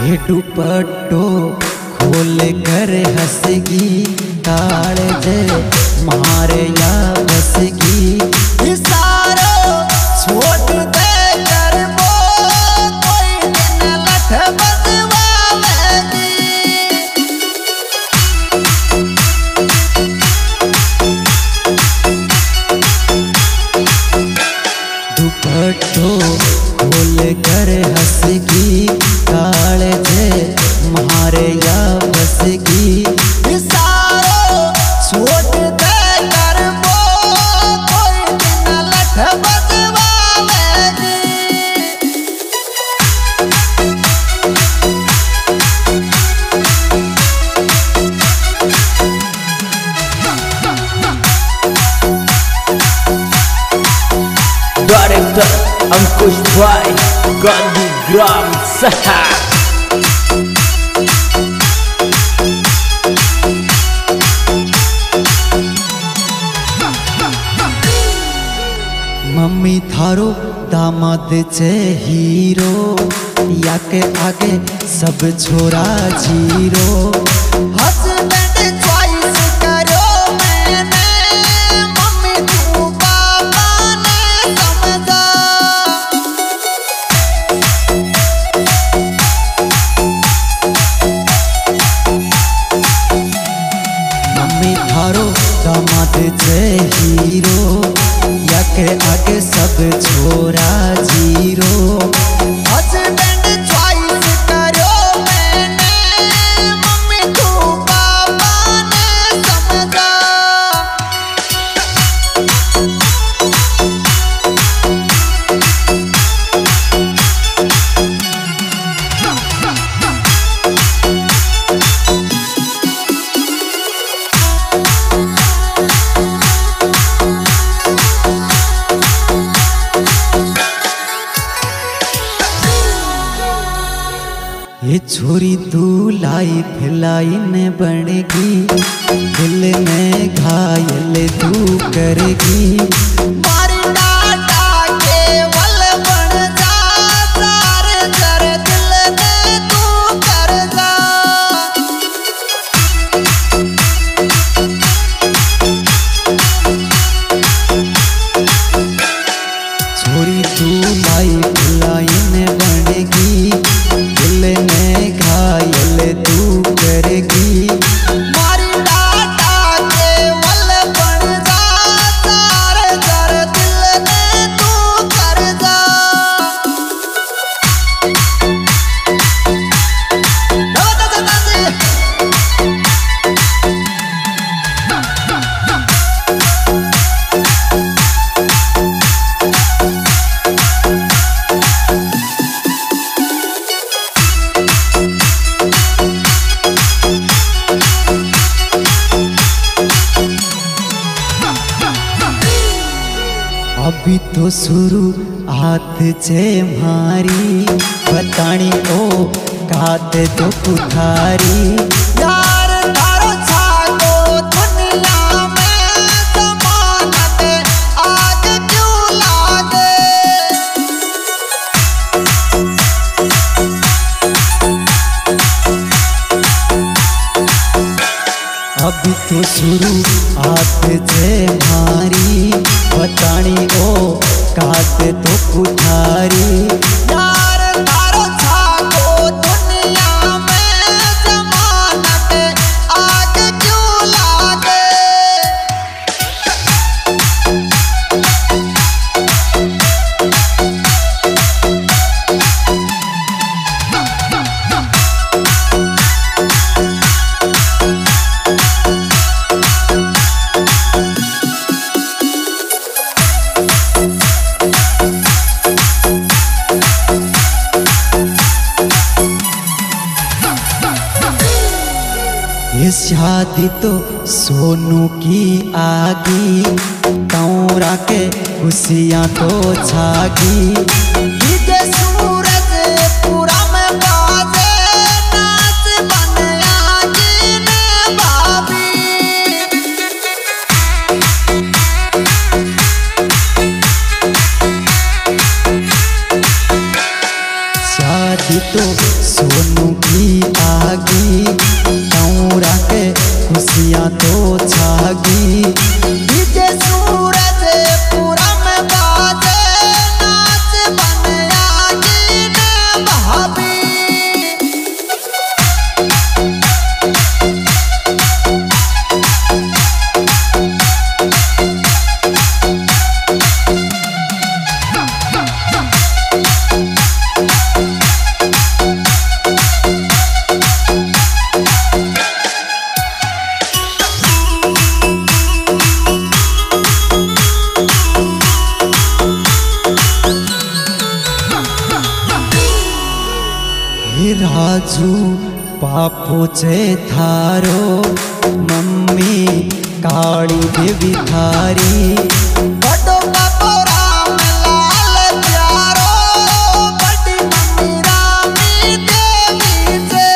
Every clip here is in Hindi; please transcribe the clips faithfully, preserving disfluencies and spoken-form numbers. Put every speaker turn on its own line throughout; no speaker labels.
ये दुपट्टो खोल कर हंसगी कालजे मारे या बसगी इशारो छोड़ दे कर वो कोई दिन लठ बजवावेगी। दुपट्टो खोल कर हंसगी कालजे मारे या बसगी इशारो छोड़ दे कर वो कोई दिन लठ बजवावेगी।
डायरेक्टर अंकुश भाई गांधी ग्राम सहा।
मम्मी थारो दामाद छे हीरो या के आगे सब छोरा जीरो हस्बैंड चॉइस करो मैंने मम्मी तू पापा ने समझा। मम्मी थारो दामाद छे हीरो या के आगे सब छोरा जीरो हस्बैंड चॉइस करो मैंने मम्मी तू पापा ने समझा। ये छोरी तू लाइफ लाइन बनेगी दिल में घायल तू करेगी मारी डाटा केवल बन जा सारे जर दिल में तू कर जा। छोरी तू लाइफ लाइन बनेगी दिल में घायल तू करेगी मारी डाटा केवल बन जा सारे जर दिल में तू कर जा। अभी तो शुरू हाथ छे मारी बतानी ओ काते तो पुथारी यार थारो छागो दुनिया में जमानत आज क्यों लागे। अभी तो शुरू हाथ छे मारी बतानी ओ काते तो पुठारी यार थारो छागो दुनिया में जमानत आज क्यों लागे। ये शादी तो सोनू की आगी तौरा के खुशियाँ तो छागी डीजे सूरज पूरा में बाजे नाच बन आगी ने भाभी। शादी तो सोनू की आगी तौरा के खुशियाँ तो छागी। डीजे सूरज पूरा में बाजे नाच बन आगी ने भाभी। राजू पापो चे थारो मम्मी काली देवी थारी। बड़ो बापो राम लाल प्यारो बड़ी मम्मी रामी देवी से।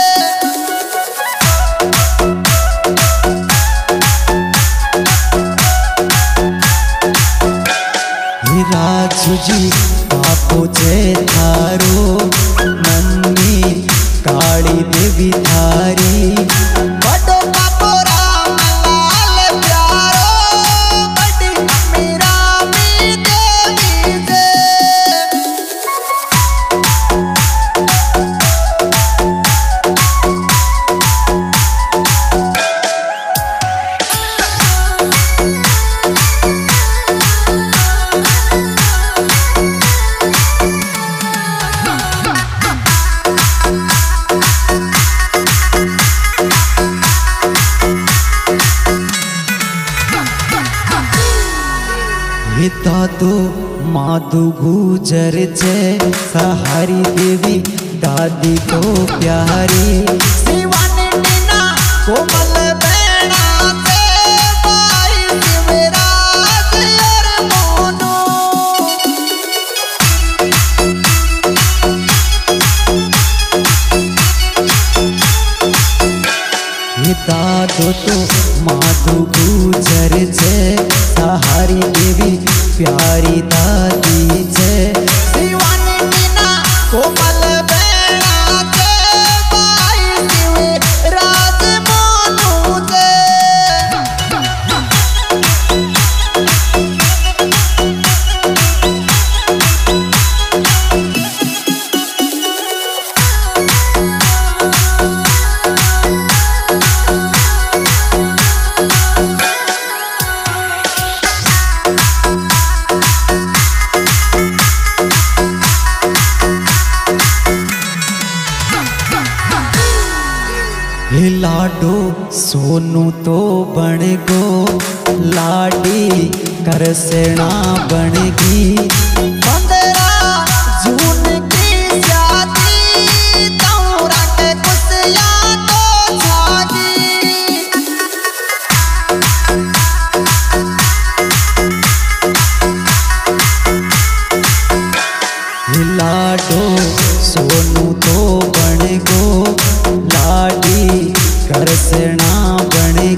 राजू जी पापो चे थारो मम्मी काली देवी थारी। बड़ो बापो राम लाल प्यारो बड़ी मम्मी रामी देवी से। दादो माधु गुजर जय सहारी देवी दादी तो प्यारी। शिवानी टीना कोमल बेड़ा से भाई शिवराज और मोनू। दादो तो माधु गुजर जय सहारी देवी प्यारी दादी जय। शिवानी टीना कोमल बेड़ा से भाई शिवराज मोनू से। लाडो सोनू तो बन गो लाडी कर सेना बनेगी। पंद्रह जून की शादी तौरा के खुशियाँ तो छागी। लाडो सोनू तो बन गो लाडी कर सेना बने।